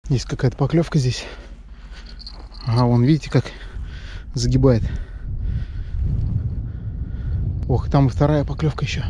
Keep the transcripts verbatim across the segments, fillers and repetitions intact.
Есть какая-то поклевка здесь. Ага, вон, видите, как загибает. Ох, там и вторая поклевка еще.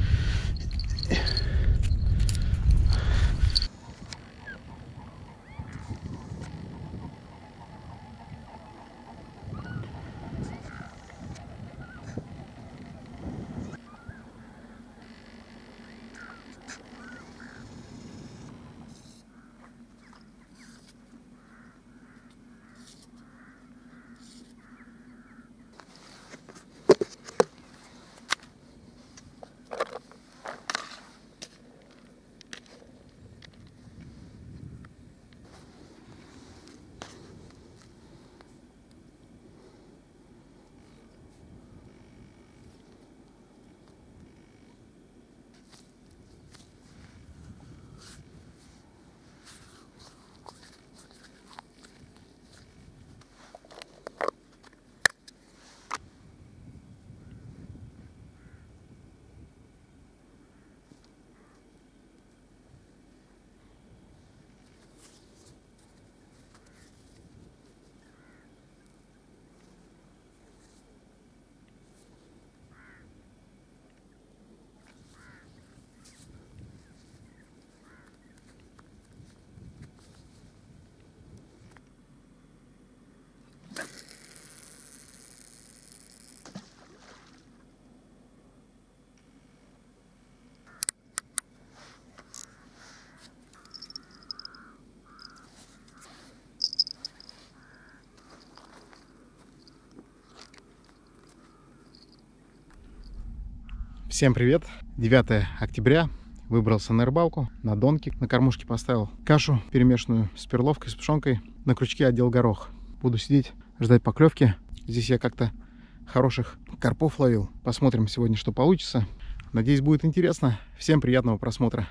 Всем привет! девятое октября. Выбрался на рыбалку, на донки. На кормушке поставил кашу, перемешанную с перловкой, с пшенкой. На крючке одел горох. Буду сидеть, ждать поклевки. Здесь я как-то хороших карпов ловил. Посмотрим сегодня, что получится. Надеюсь, будет интересно. Всем приятного просмотра.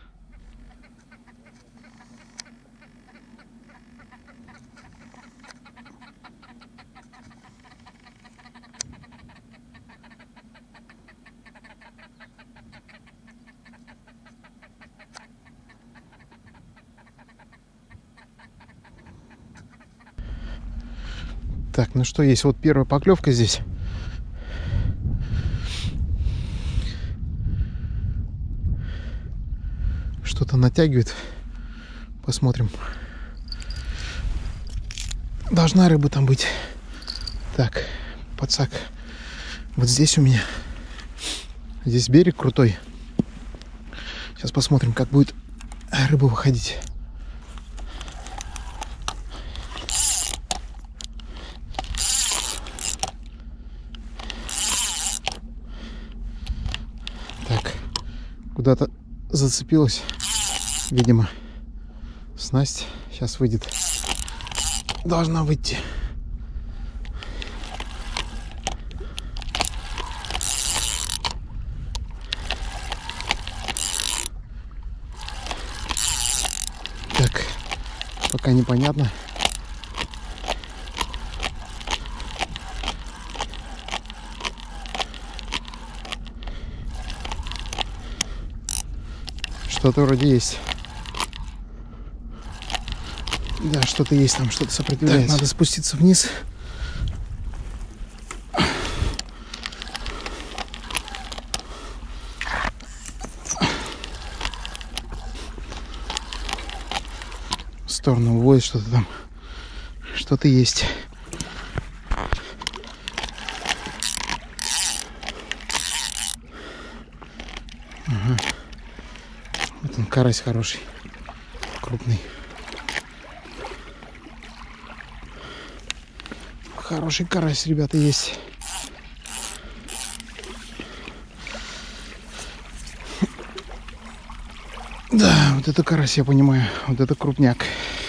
Так, ну что, есть вот первая поклевка здесь. Что-то натягивает. Посмотрим. Должна рыба там быть. Так, подсак. Вот здесь у меня. Здесь берег крутой. Сейчас посмотрим, как будет рыба выходить. Куда-то зацепилась, видимо, снасть. Сейчас выйдет. Должна выйти. Так, пока непонятно. Что-то вроде есть. Да, что-то есть там, что-то сопротивляется. Так, надо спуститься вниз. В сторону уводит что-то там. Что-то есть. Ага. Вот он, карась хороший, крупный. Хороший карась, ребята, есть. Да, вот это карась, я понимаю. Вот это крупняк.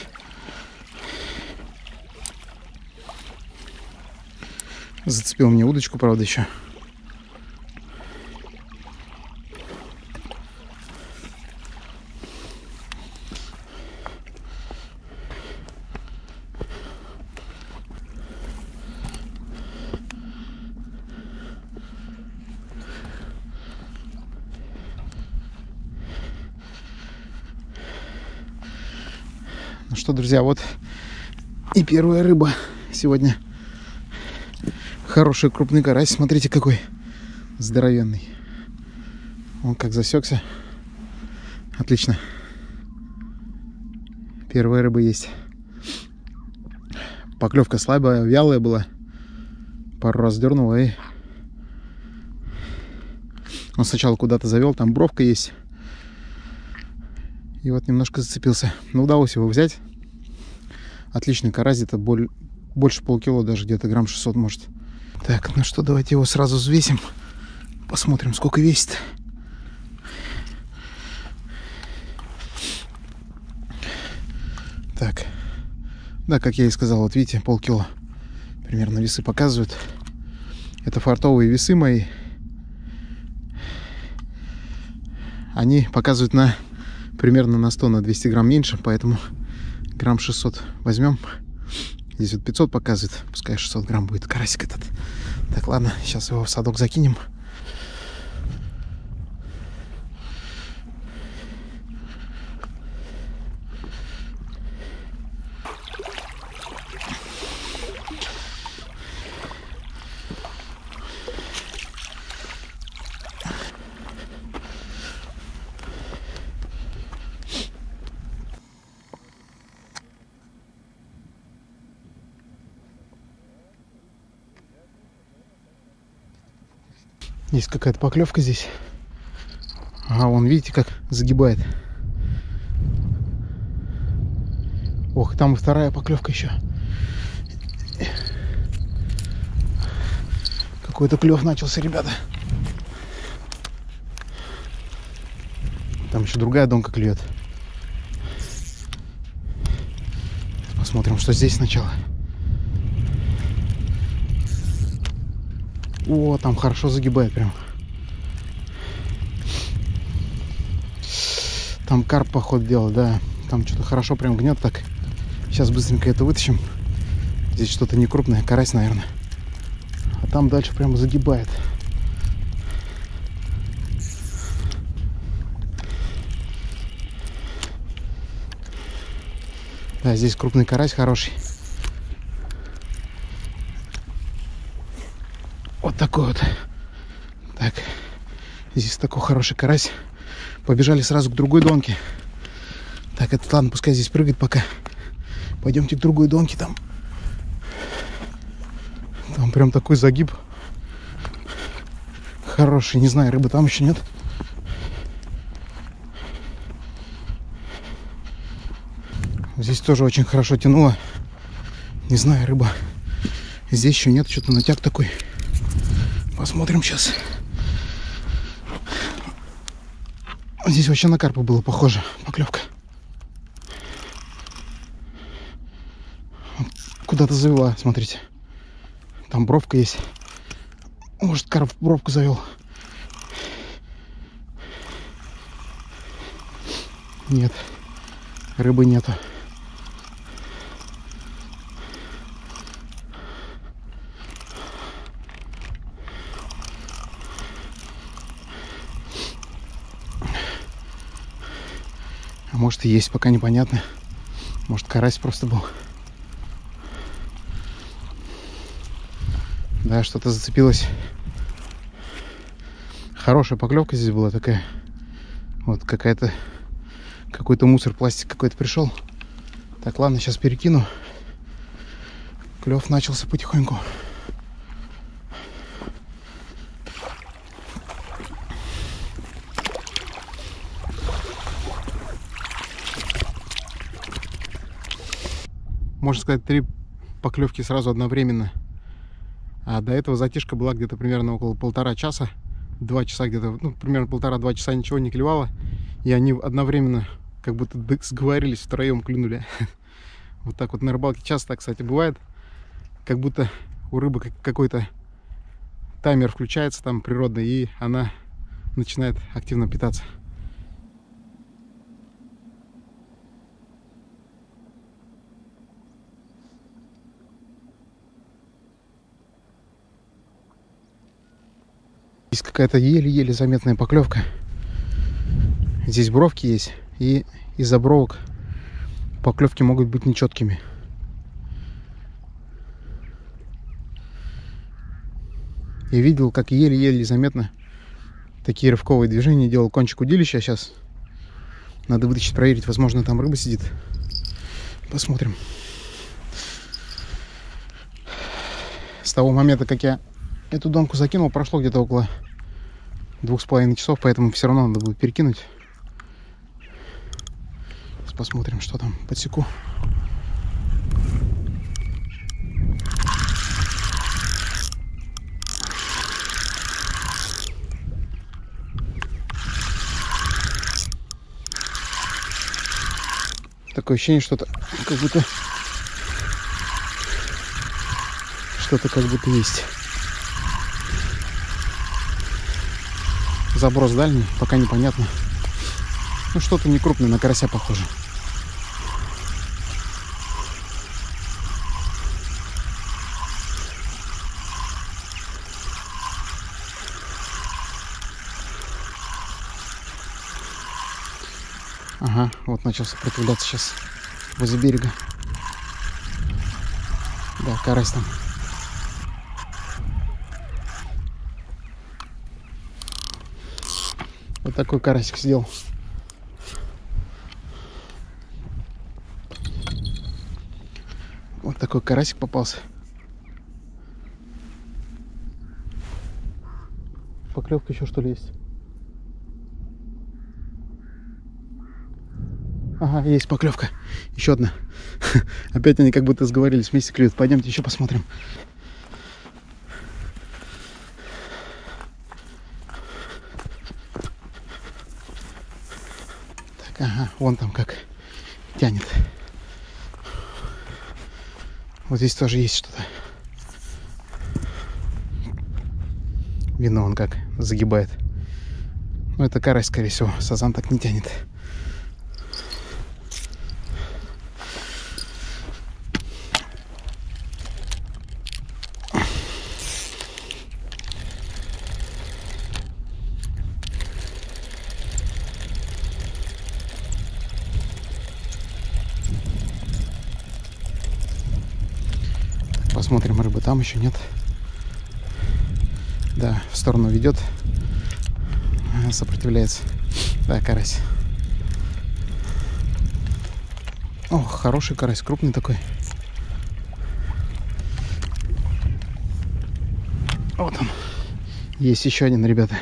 Зацепил мне удочку, правда, еще. что, друзья, вот и первая рыба сегодня. Хороший крупный карась. Смотрите, какой здоровенный. Он как засекся. Отлично. Первая рыба есть. Поклевка слабая, вялая была. Пару раз дернула и... Он сначала куда-то завел, там бровка есть. И вот немножко зацепился. Но удалось его взять. Отличный карась, это боль... больше полкило, даже где-то грамм шестьсот может. Так, ну что, давайте его сразу взвесим. Посмотрим, сколько весит. Так. Да, как я и сказал, вот видите, полкило. Примерно весы показывают. Это фартовые весы мои. Они показывают на примерно на сто, на двести грамм меньше, поэтому грамм шестьсот возьмем. Здесь вот пятьсот показывает, пускай шестьсот грамм будет карасик этот. Так, ладно, сейчас его в садок закинем. Есть какая-то поклевка здесь. А вон, видите, как загибает. Ох, там и вторая поклевка еще. Какой-то клев начался, ребята. Там еще другая донка клюет. Посмотрим, что здесь сначала. О, там хорошо загибает прям. Там карп, походу, делал, да. Там что-то хорошо прям гнет так. Сейчас быстренько это вытащим. Здесь что-то не крупное, карась, наверное. А там дальше прямо загибает. Да, здесь крупный карась хороший. Вот такой вот. Так, здесь такой хороший карась. Побежали сразу к другой донке. Так, этот, ладно, пускай здесь прыгает пока. Пойдемте к другой донке там. Там прям такой загиб. Хороший, не знаю, рыбы там еще нет. Здесь тоже очень хорошо тянуло. Не знаю, рыба. Здесь еще нет, что-то натяг такой. Посмотрим сейчас. Здесь вообще на карпа было похоже. Поклевка. Куда-то завела, смотрите. Там бровка есть. Может, карп бровку завел. Нет. Рыбы нету. А может и есть, пока непонятно. Может, карась просто был. Да, что-то зацепилось. Хорошая поклевка здесь была такая. Вот какая-то... Какой-то мусор, пластик какой-то пришел. Так, ладно, сейчас перекину. Клев начался потихоньку. Можно сказать, три поклевки сразу одновременно. А до этого затишка была где-то примерно около полтора часа. Два часа где-то, ну, примерно полтора-два часа ничего не клевало. И они одновременно как будто сговорились, втроем клюнули. Вот так вот на рыбалке часто, кстати, бывает. Как будто у рыбы какой-то таймер включается там природный, и она начинает активно питаться. Есть какая-то еле-еле заметная поклевка. Здесь бровки есть, и из-за бровок поклевки могут быть нечеткими. Я видел, как еле-еле заметно такие рывковые движения делал кончик удилища. Сейчас надо вытащить, проверить. Возможно, там рыба сидит. Посмотрим. С того момента, как я эту донку закинул, прошло где-то около двух с половиной часов, поэтому все равно надо будет перекинуть. Сейчас посмотрим, что там. Подсеку. Такое ощущение, что-то как будто что-то как будто есть. Заброс дальний, пока непонятно. Ну, что-то не крупное, на карася похоже. Ага, вот начал сопротивляться сейчас возле берега. Да, карась там. Вот такой карасик сделал. Вот такой карасик попался. Поклевка еще что ли есть? Ага, есть поклевка. Еще одна. Опять они как будто сговорились, вместе клюют. Пойдемте еще посмотрим. Так, ага, вон там как тянет. Вот здесь тоже есть что-то. Видно, он как загибает. Ну, это карась, скорее всего. Сазан так не тянет. Посмотрим, рыбы там еще нет. Да, в сторону ведет. Сопротивляется. Да, карась. О, хороший карась, крупный такой. Вот он. Есть еще один, ребята.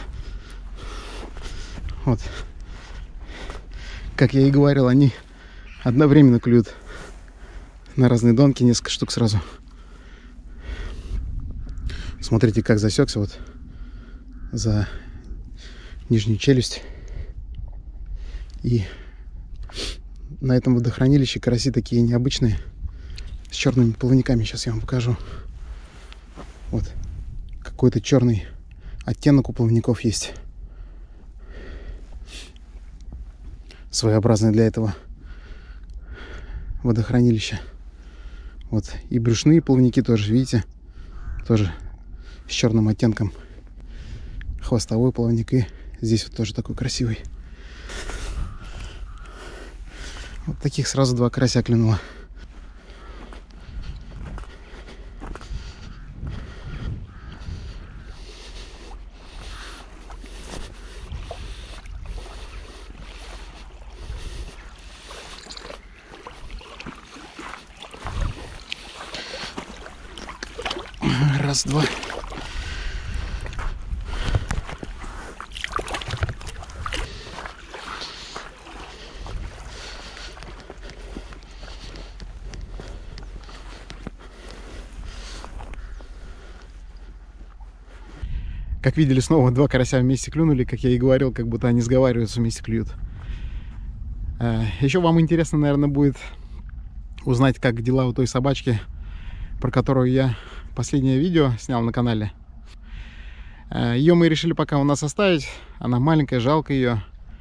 Вот. Как я и говорил, они одновременно клюют на разные донки, несколько штук сразу. Смотрите, как засекся вот за нижнюю челюсть. И на этом водохранилище караси такие необычные, с черными плавниками. Сейчас я вам покажу. Вот какой-то черный оттенок у плавников есть, своеобразный для этого водохранилища. Вот и брюшные плавники тоже, видите, тоже с черным оттенком. Хвостовой плавник, и здесь вот тоже такой красивый. Вот таких сразу два карася клюнуло. Раз, два. Как видели, снова два карася вместе клюнули, как я и говорил, как будто они сговариваются, вместе клюют. Еще вам интересно, наверное, будет узнать, как дела у той собачки, про которую я последнее видео снял на канале. Ее мы решили пока у нас оставить. Она маленькая, жалко ее.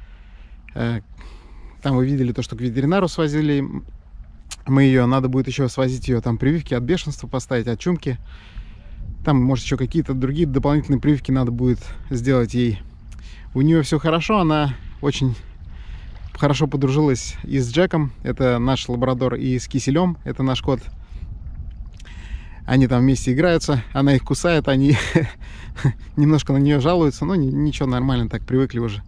Там вы видели то, что к ветеринару свозили мы ее. Надо будет еще свозить ее, там прививки от бешенства поставить, от чумки. Там, может, еще какие-то другие дополнительные прививки надо будет сделать ей. У нее все хорошо, она очень хорошо подружилась и с Джеком, это наш лабрадор, и с Киселем, это наш кот. Они там вместе играются, она их кусает, они немножко на нее жалуются, но ничего, нормально, так привыкли уже.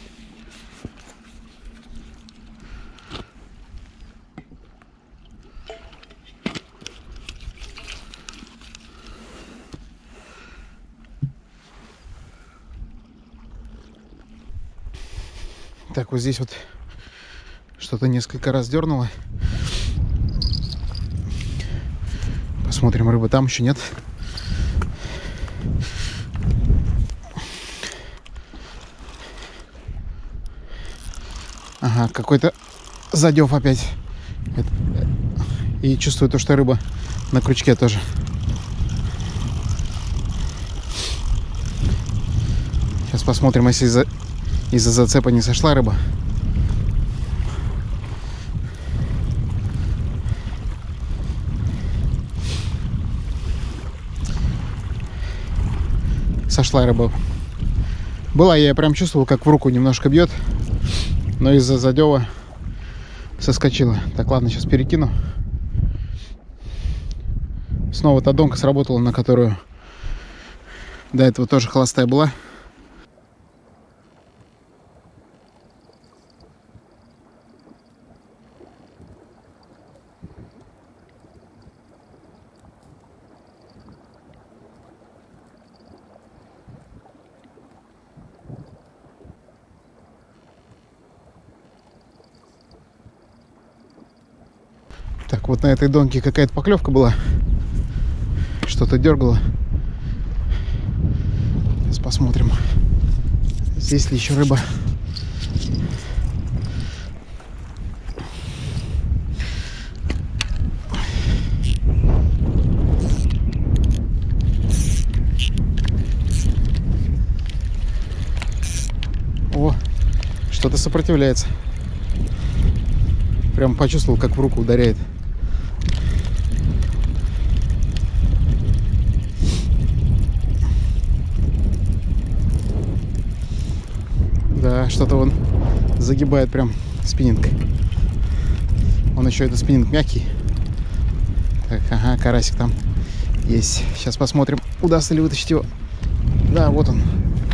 Так, вот здесь вот что-то несколько раз дернуло. Посмотрим, рыбы там еще нет. Ага, какой-то задев опять. И чувствую то, что рыба на крючке тоже. Сейчас посмотрим, если из-за из-за зацепа не сошла рыба. Сошла рыба. Была, я прям чувствовал, как в руку немножко бьет, но из-за задева соскочила. Так, ладно, сейчас перекину. Снова та донка сработала, на которую до этого тоже холостая была. Так, вот на этой донке какая-то поклевка была. Что-то дергало. Сейчас посмотрим, здесь ли еще рыба. О, что-то сопротивляется. Прям почувствовал, как в руку ударяет. Да, что-то он загибает прям спиннинг. Он еще это спиннинг мягкий. Так, ага, карасик там есть. Сейчас посмотрим, удастся ли вытащить его. Да, вот он.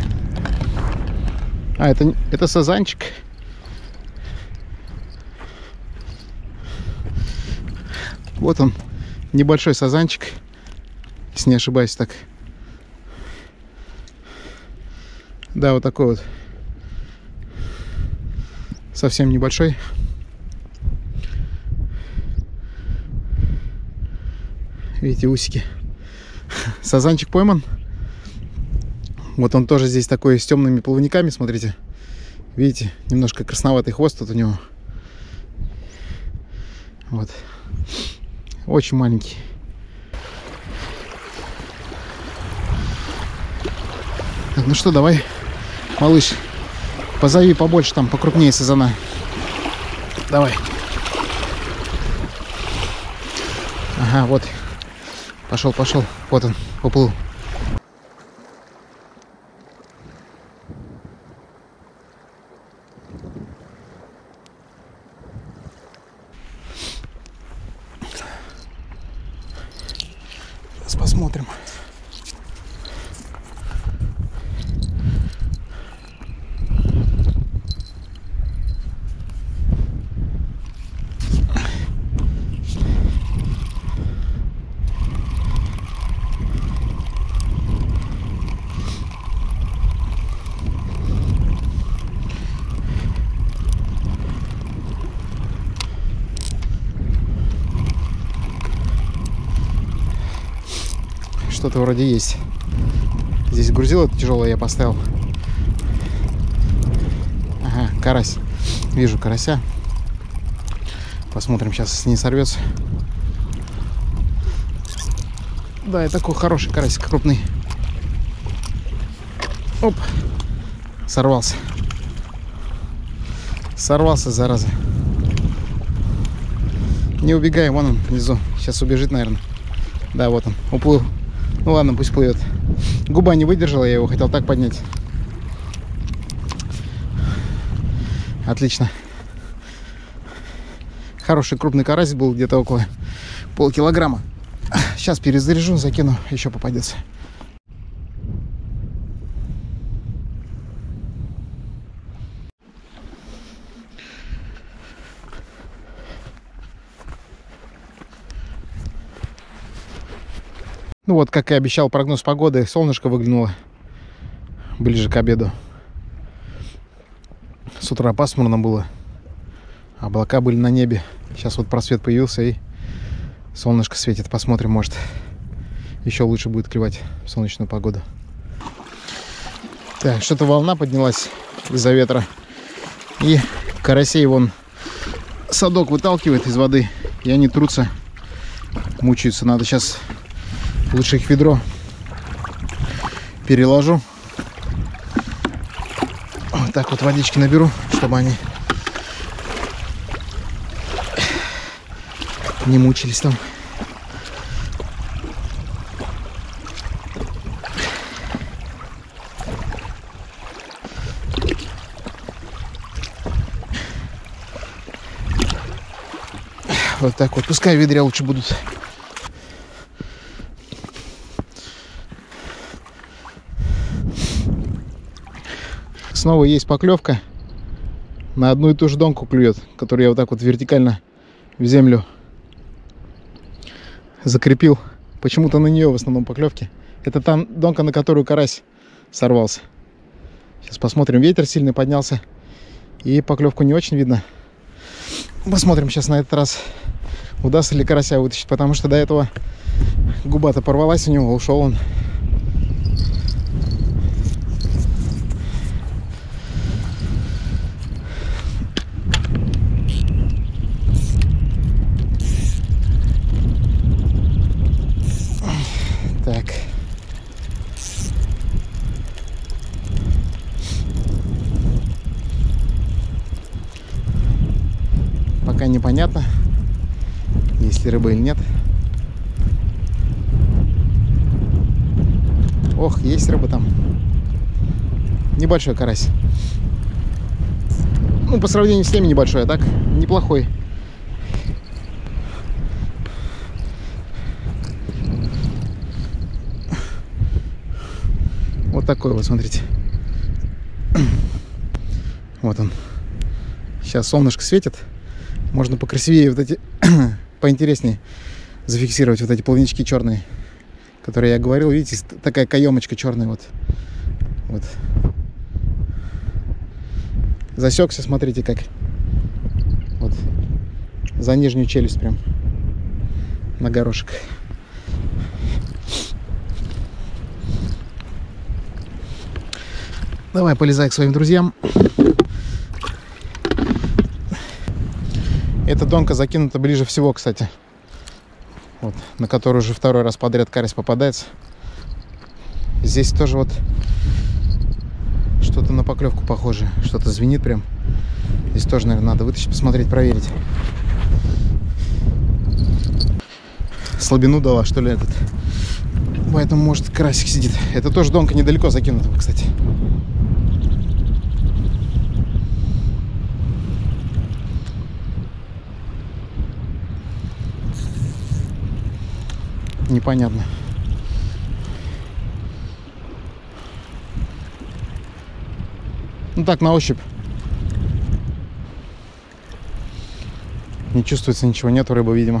А, это, это сазанчик. Вот он, небольшой сазанчик, если не ошибаюсь, так. Да, вот такой вот. Совсем небольшой. Видите, усики. Сазанчик пойман. Вот он тоже здесь такой с темными плавниками, смотрите. Видите, немножко красноватый хвост тут у него. Вот. Очень маленький. Так, ну что, давай, малыш, позови побольше, там покрупнее сазана. Давай. Ага, вот. Пошел, пошел. Вот он, поплыл. Сейчас посмотрим. Что-то вроде есть. Здесь грузило тяжелое я поставил. Ага, карась. Вижу карася. Посмотрим сейчас, если не сорвется. Да, и такой хороший карасик, крупный. Оп. Сорвался. Сорвался, зараза. Не убегай, вон он внизу. Сейчас убежит, наверное. Да, вот он, уплыл. Ну ладно, пусть плывет. Губа не выдержала, я его хотел так поднять. Отлично. Хороший крупный карась был, где-то около полкилограмма. Сейчас перезаряжу, закину, еще попадется. Ну вот, как и обещал прогноз погоды, солнышко выглянуло ближе к обеду. С утра пасмурно было, облака были на небе. Сейчас вот просвет появился и солнышко светит. Посмотрим, может, еще лучше будет клевать в солнечную погоду. Так, что-то волна поднялась из-за ветра. И карасей вон садок выталкивает из воды, и они трутся, мучаются. Надо сейчас лучше их в ведро переложу. Вот так вот водички наберу, чтобы они не мучились там. Вот так вот. Пускай в ведре лучше будут. Снова есть поклевка. На одну и ту же донку клюет, которую я вот так вот вертикально в землю закрепил. Почему-то на нее в основном поклевки. Это там донка, на которую карась сорвался. Сейчас посмотрим. Ветер сильный поднялся, и поклевку не очень видно. Посмотрим сейчас на этот раз, удастся ли карася вытащить, потому что до этого губа-то порвалась у него, ушел он. Так. Пока непонятно, есть ли рыба или нет. Ох, есть рыба там. Небольшой карась. Ну, по сравнению с теми небольшой, а так неплохой. Вот такой вот, смотрите. Вот он. Сейчас солнышко светит. Можно покрасивее вот эти, поинтереснее зафиксировать вот эти плавнички черные, которые я говорил. Видите, такая каемочка черная вот. Вот. Засекся, смотрите как. Вот. За нижнюю челюсть прям. На горошек. Давай, полезай к своим друзьям. Эта донка закинута ближе всего, кстати. Вот, на которую уже второй раз подряд карась попадается. Здесь тоже вот что-то на поклевку похоже. Что-то звенит прям. Здесь тоже, наверное, надо вытащить, посмотреть, проверить. Слабину дала, что ли, этот. Поэтому, может, карасик сидит. Это тоже донка недалеко закинута, кстати. Непонятно. Ну так, на ощупь. Не чувствуется ничего, нету рыбы, видимо.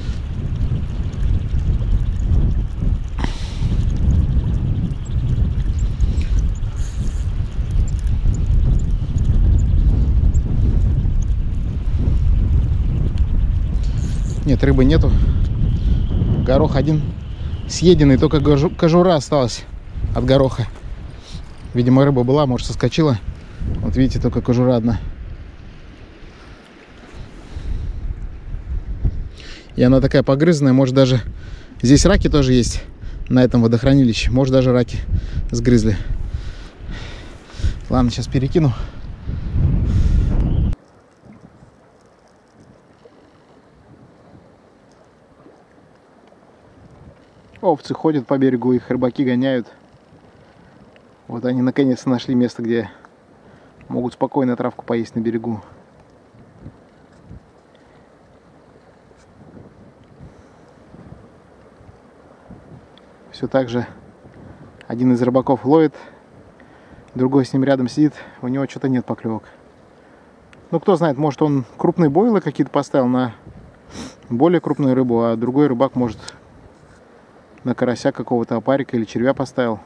Нет, рыбы нету. Горох один съеденный, только кожура осталась от гороха. Видимо, рыба была, может, соскочила. Вот видите, только кожура одна. И она такая погрызанная, может даже... Здесь раки тоже есть на этом водохранилище. Может, даже раки сгрызли. Ладно, сейчас перекину. Овцы ходят по берегу, их рыбаки гоняют. Вот они наконец-то нашли место, где могут спокойно травку поесть на берегу. Все так же один из рыбаков ловит, другой с ним рядом сидит, у него что-то нет поклевок. Ну, кто знает, может он крупные бойлы какие-то поставил на более крупную рыбу, а другой рыбак, может, на карася какого-то, опарика или червя поставил.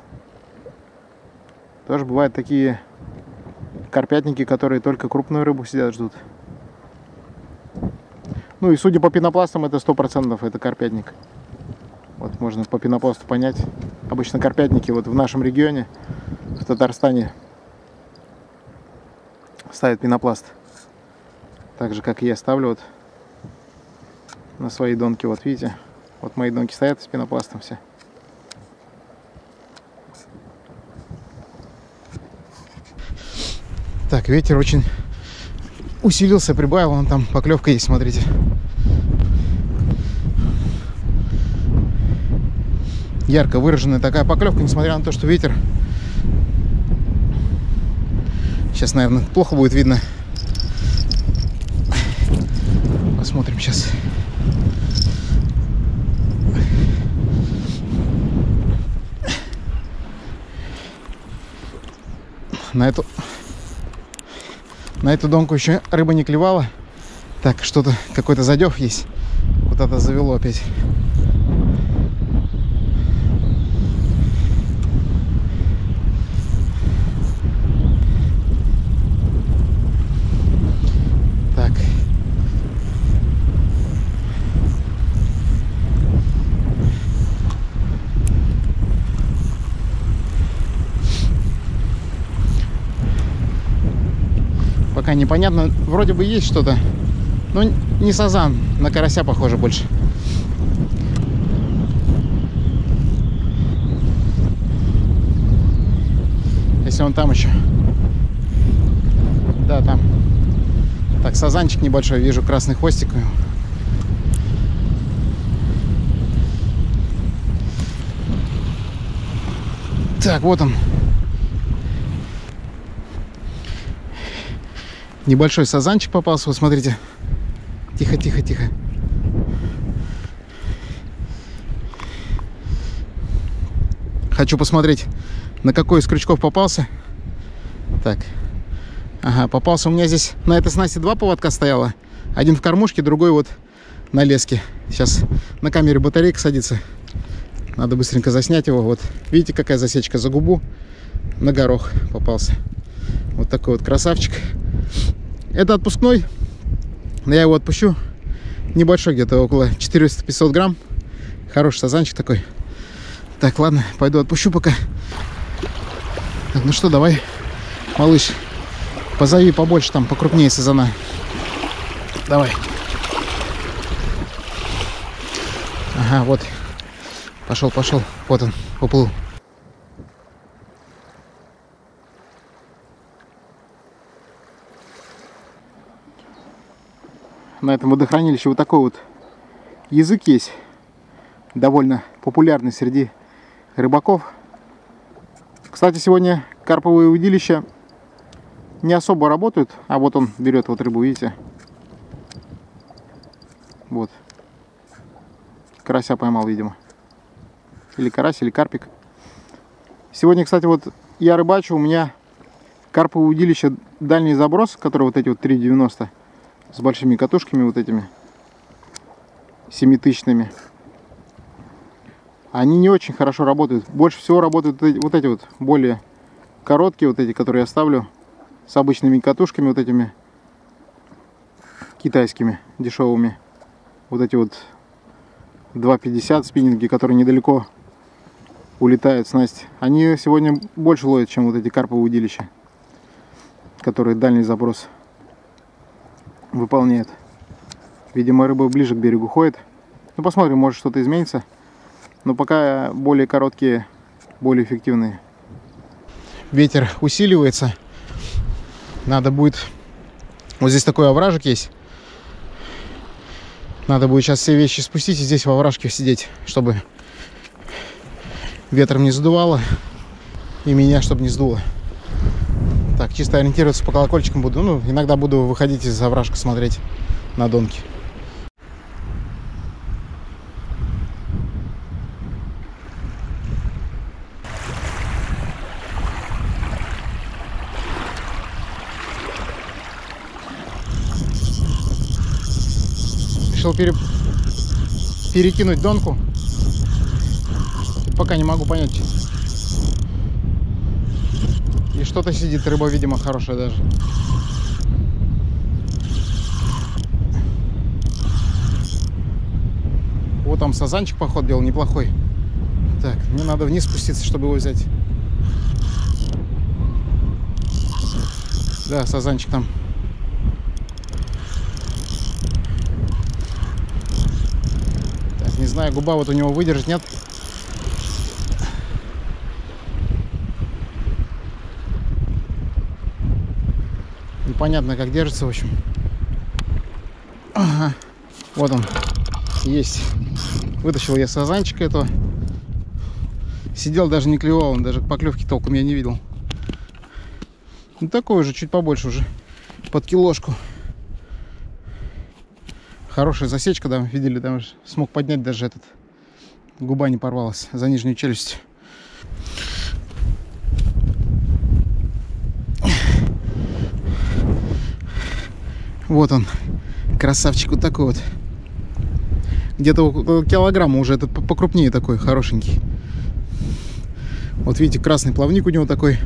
Тоже бывают такие карпятники, которые только крупную рыбу сидят, ждут. Ну и судя по пенопластам, это сто процентов это карпятник. Вот можно по пенопласту понять. Обычно карпятники вот в нашем регионе, в Татарстане, ставят пенопласт. Так же, как и я ставлю вот на свои донки. Вот видите, вот мои донки стоят с пенопластом все. Так, ветер очень усилился, прибавил, вон там поклевка есть, смотрите. Ярко выраженная такая поклевка, несмотря на то, что ветер. Сейчас, наверное, плохо будет видно. Посмотрим сейчас. На эту на эту донку еще рыба не клевала. Так, что-то, какой-то задев есть. Куда-то завело опять. Так. Пока непонятно, вроде бы есть что-то, но не сазан, на карася похоже больше. Если он там еще. Да, там. Так, сазанчик небольшой, вижу красный хвостик. Так, вот он. Небольшой сазанчик попался, вот смотрите. Тихо, тихо, тихо. Хочу посмотреть, на какой из крючков попался. Так. Ага, попался у меня здесь. На этой снасти два поводка стояло. Один в кормушке, другой вот на леске. Сейчас на камере батарейка садится. Надо быстренько заснять его. Вот видите, какая засечка за губу. На горох попался. Вот такой вот красавчик. Это отпускной, но я его отпущу. Небольшой, где-то около четыреста-пятьсот грамм. Хороший сазанчик такой. Так, ладно, пойду отпущу пока. Так, ну что, давай, малыш, позови побольше, там покрупнее сазана. Давай. Ага, вот. Пошел, пошел. Вот он, уплыл. На этом водохранилище вот такой вот язык есть, довольно популярный среди рыбаков. Кстати, сегодня карповые удилища не особо работают, а вот он берет вот рыбу, видите? Вот. Карася поймал, видимо. Или карась, или карпик. Сегодня, кстати, вот я рыбачу, у меня карповое удилище дальний заброс, который вот эти вот три девяносто. С большими катушками вот этими семитысячными. Они не очень хорошо работают. Больше всего работают вот эти вот более короткие, вот эти, которые я ставлю с обычными катушками вот этими китайскими дешевыми. Вот эти вот два пятьдесят спиннинги, которые недалеко улетают снасти. Они сегодня больше ловят, чем вот эти карповые удилища, которые дальний заброс выполняет. Видимо, рыба ближе к берегу ходит. Ну, посмотрим, может что-то изменится. Но пока более короткие, более эффективные. Ветер усиливается. Надо будет... Вот здесь такой овражек есть. Надо будет сейчас все вещи спустить и здесь в овражке сидеть, чтобы ветром не задувало и меня, чтобы не сдуло. Так, чисто ориентироваться по колокольчикам буду. Ну, иногда буду выходить из овражка смотреть на донки. Решил пере... перекинуть донку. Пока не могу понять. И что-то сидит, рыба, видимо, хорошая даже. Вот там сазанчик, поход делал, неплохой. Так, мне надо вниз спуститься, чтобы его взять. Да, сазанчик там. Так, не знаю, губа вот у него выдержит, нет? Непонятно, как держится, в общем. Ага. Вот он. Есть. Вытащил я сазанчика этого. Сидел, даже не клевал, он даже поклевки толком я не видел. Ну, такой же, чуть побольше уже. Под килошку. Хорошая засечка, да, видели, там смог поднять даже этот. Губа не порвалась за нижнюю челюсть. Вот он, красавчик, вот такой вот. Где-то около килограмма уже, этот покрупнее такой, хорошенький. Вот видите, красный плавник у него такой.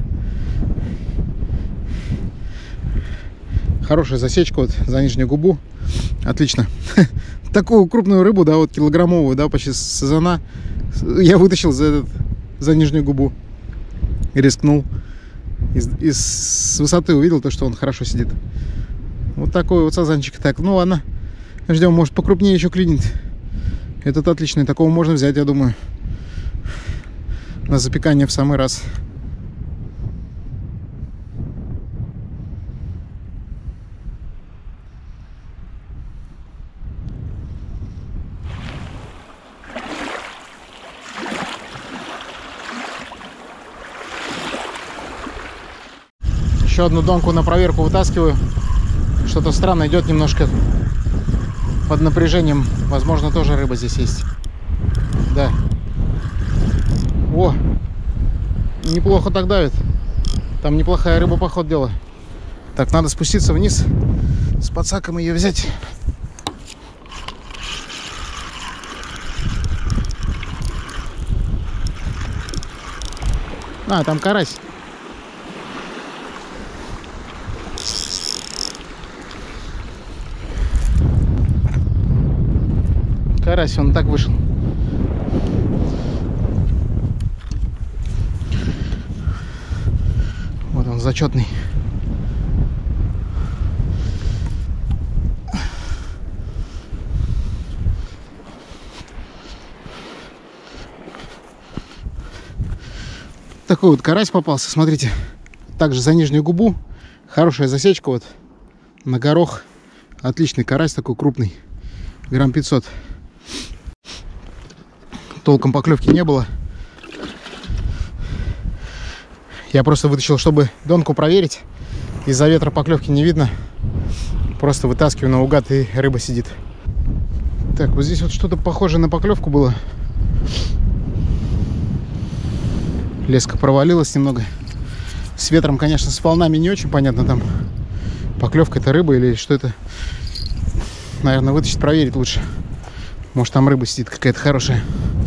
Хорошая засечка вот за нижнюю губу. Отлично. Такую крупную рыбу, да, вот килограммовую, да, почти сазана, я вытащил за, этот, за нижнюю губу. Рискнул. Из, из, с высоты увидел то, что он хорошо сидит. Вот такой вот сазанчик. Так, ну ладно. Ждем, может покрупнее еще клинит. Этот отличный. Такого можно взять, я думаю. На запекание в самый раз. Еще одну донку на проверку вытаскиваю. Что-то странно идет немножко под напряжением. Возможно, тоже рыба здесь есть. Да. О, неплохо так давит. Там неплохая рыба, по ходу дела. Так, надо спуститься вниз с подсаком ее взять. А, там карась. Карась, он так вышел. Вот он, зачетный. Такой вот карась попался, смотрите. Также за нижнюю губу. Хорошая засечка вот на горох. Отличный карась, такой крупный. Грамм пятьсот. Толком поклевки не было. Я просто вытащил, чтобы донку проверить. Из-за ветра поклевки не видно. Просто вытаскиваю наугад, и рыба сидит. Так, вот здесь вот что-то похожее на поклевку было. Леска провалилась немного. С ветром, конечно, с волнами не очень понятно, там поклевка это рыба или что это. Наверное, вытащить, проверить лучше. Может, там рыба сидит какая-то хорошая.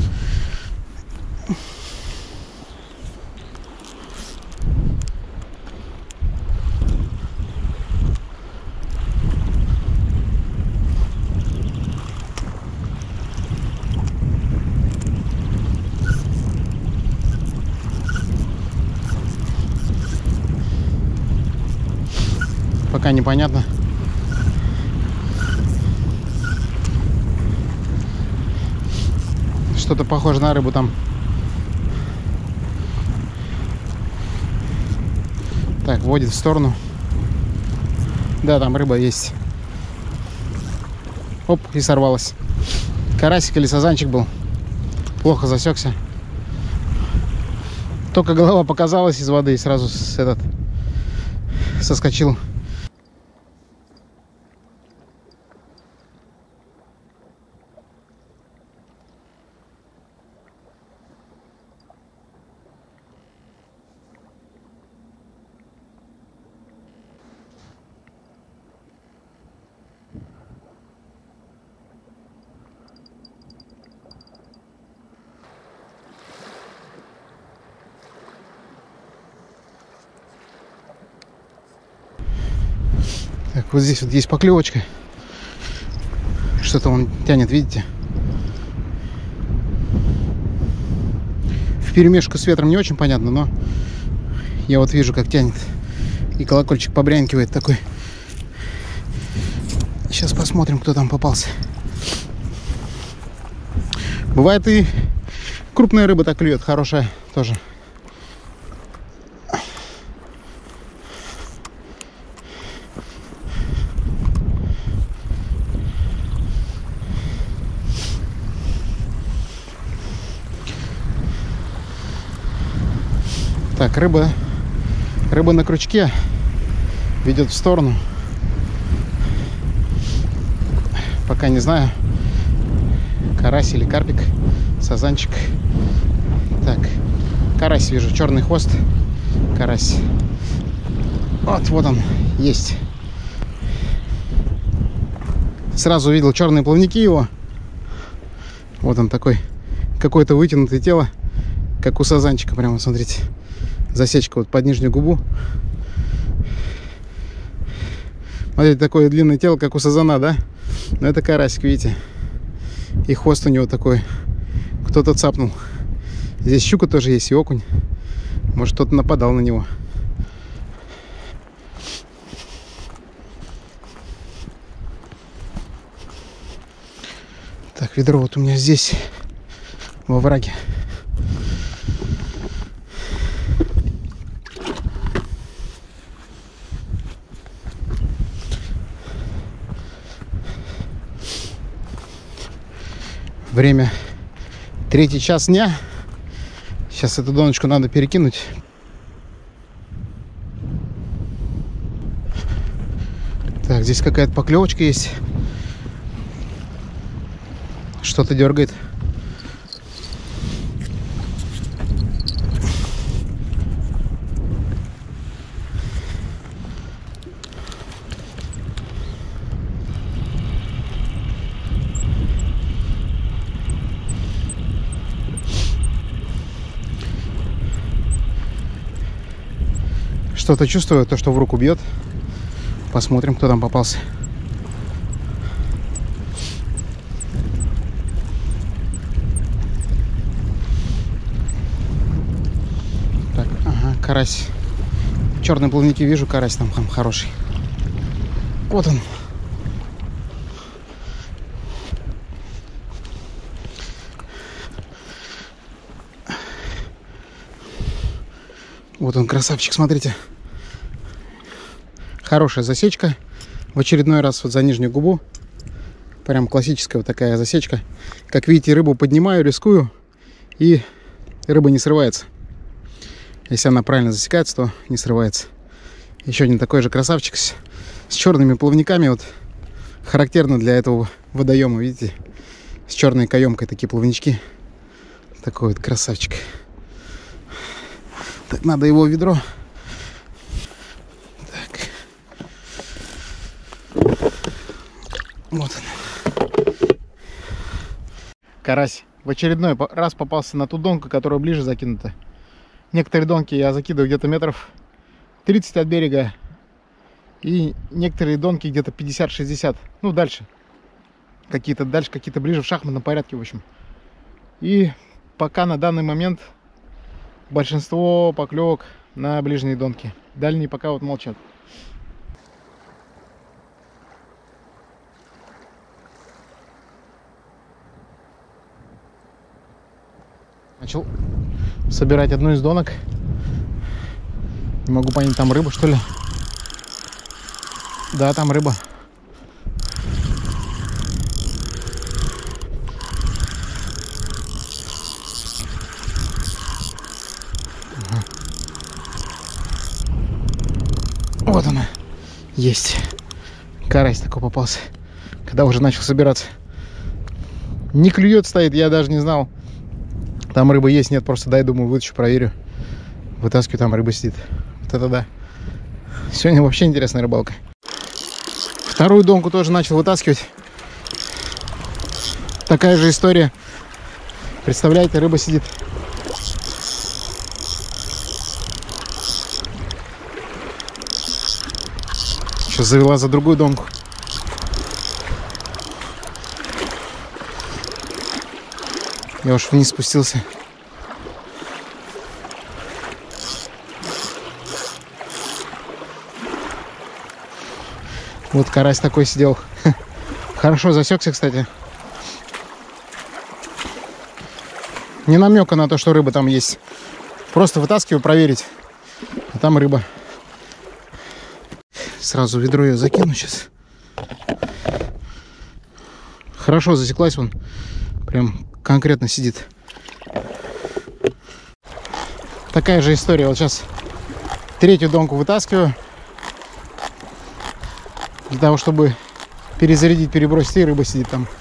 Пока непонятно. Что-то похоже на рыбу там. Так, вводит в сторону. Да, там рыба есть. Оп, и сорвалась. Карасик или сазанчик был. Плохо засекся. Только голова показалась из воды и сразу с этот соскочил. Вот здесь вот есть поклевочка. Что-то он тянет, видите? Вперемешку с ветром не очень понятно, но я вот вижу, как тянет. И колокольчик побрянкивает такой. Сейчас посмотрим, кто там попался. Бывает и крупная рыба так клюет, хорошая тоже. Так, рыба, рыба на крючке ведет в сторону. Пока не знаю, карась или карпик, сазанчик. Так, карась вижу, черный хвост, карась. Вот, вот он, есть. Сразу увидел черные плавники его. Вот он такой, какое-то вытянутое тело, как у сазанчика, прямо, смотрите. Засечка вот под нижнюю губу. Смотрите, такое длинное тело, как у сазана, да? Но это карасик, видите? И хвост у него такой. Кто-то цапнул. Здесь щука тоже есть и окунь. Может, кто-то нападал на него. Так, ведро вот у меня здесь, во враге. Время третий час дня. Сейчас эту доночку надо перекинуть. Так, здесь какая-то поклевочка есть. Что-то дергает. Что-то чувствую, то, что в руку бьет. Посмотрим, кто там попался. Так, ага, карась. Черные плавники вижу, карась там, там хороший. Вот он. Вот он, красавчик, смотрите. Хорошая засечка. В очередной раз вот за нижнюю губу. Прям классическая вот такая засечка. Как видите, рыбу поднимаю, рискую. И рыба не срывается. Если она правильно засекается, то не срывается. Еще один такой же красавчик с, с черными плавниками. Вот характерно для этого водоема, видите? С черной каемкой такие плавнички. Такой вот красавчик. Так, надо его в ведро. Так. Вот он. Карась в очередной раз попался на ту донку, которая ближе закинута. Некоторые донки я закидываю где-то метров тридцать от берега. И некоторые донки где-то пятьдесят-шестьдесят. Ну, дальше. Какие-то дальше, какие-то ближе в шахматном порядке, в общем. И пока на данный момент большинство поклевок на ближние донки. Дальние пока вот молчат. Начал собирать одну из донок. Не могу понять, там рыба, что ли? Да, там рыба. Вот она. Есть. Карась такой попался. Когда уже начал собираться. Не клюет, стоит, я даже не знал. Там рыба есть, нет, просто дай, думаю, вытащу, проверю. Вытаскиваю, там рыба сидит. Вот это да. Сегодня вообще интересная рыбалка. Вторую донку тоже начал вытаскивать. Такая же история. Представляете, рыба сидит. Что завела за другую донку. Я уж вниз спустился. Вот карась такой сидел. Хорошо засекся, кстати. Не намека на то, что рыба там есть. Просто вытаскиваю проверить. А там рыба. Сразу ведро ее закину сейчас. Хорошо засеклась, вон. Прям конкретно сидит. Такая же история. Вот сейчас третью донку вытаскиваю. Для того, чтобы перезарядить, перебросить, и рыба сидит там.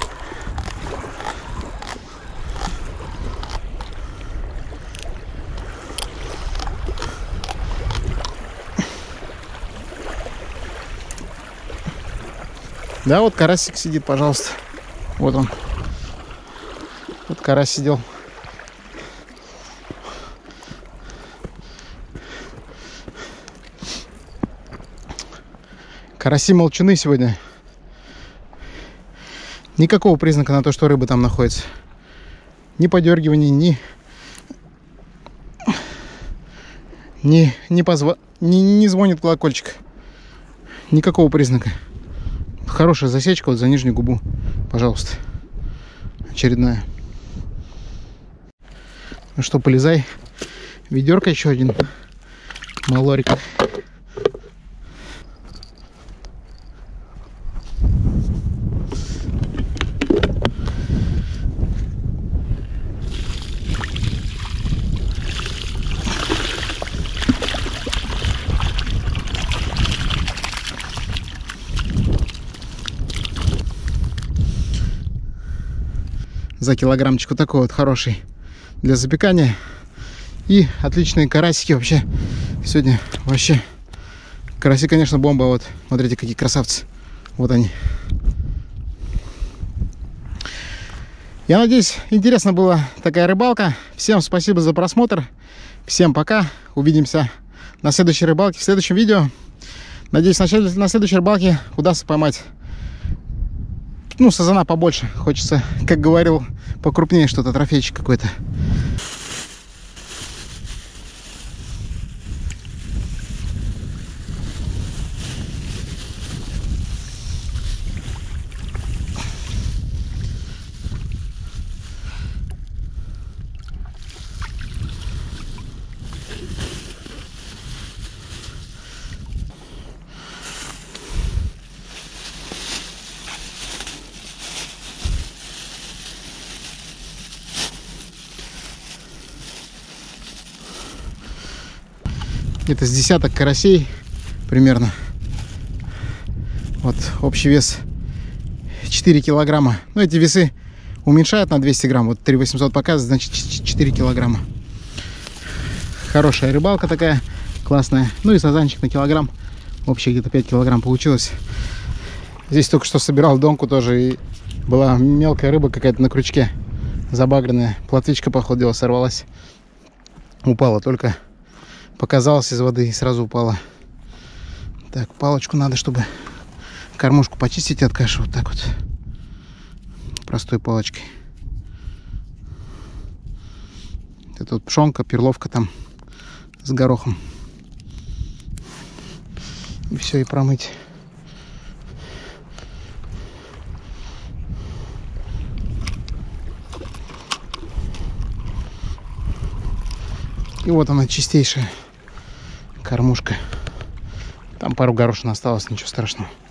Да, вот карасик сидит, пожалуйста. Вот он. Вот карась сидел. Караси молчуны сегодня. Никакого признака на то, что рыба там находится. Ни подергиваний, ни... Не, не, позва... не, не звонит колокольчик. Никакого признака. Хорошая засечка вот за нижнюю губу. Пожалуйста. Очередная. Ну что, полезай. Ведерко еще один. Малорик. За килограммчик вот такой вот хороший для запекания. И отличные карасики вообще. Сегодня вообще караси, конечно, бомба. Вот смотрите, какие красавцы. Вот они. Я надеюсь, интересна была такая рыбалка. Всем спасибо за просмотр. Всем пока. Увидимся на следующей рыбалке, в следующем видео. Надеюсь, на следующей рыбалке удастся поймать, ну, сазана побольше. Хочется, как говорил, покрупнее что-то, трофейчик какой-то. Где-то с десяток карасей примерно. Вот общий вес четыре килограмма. Ну, эти весы уменьшают на двести грамм. Вот три тысячи восемьсот показывает, значит четыре килограмма. Хорошая рыбалка такая, классная. Ну и сазанчик на килограмм. Общий где-то пять килограмм получилось. Здесь только что собирал донку тоже. И была мелкая рыба какая-то на крючке. Забагренная. Плотвичка, походу дела, сорвалась. Упала только. Показалась из воды и сразу упала. Так, палочку надо, чтобы кормушку почистить от каши. Вот так вот. Простой палочкой. Это вот пшенка, перловка там с горохом. И все, и промыть. И вот она, чистейшая кормушка. Там пару горошин осталось, ничего страшного.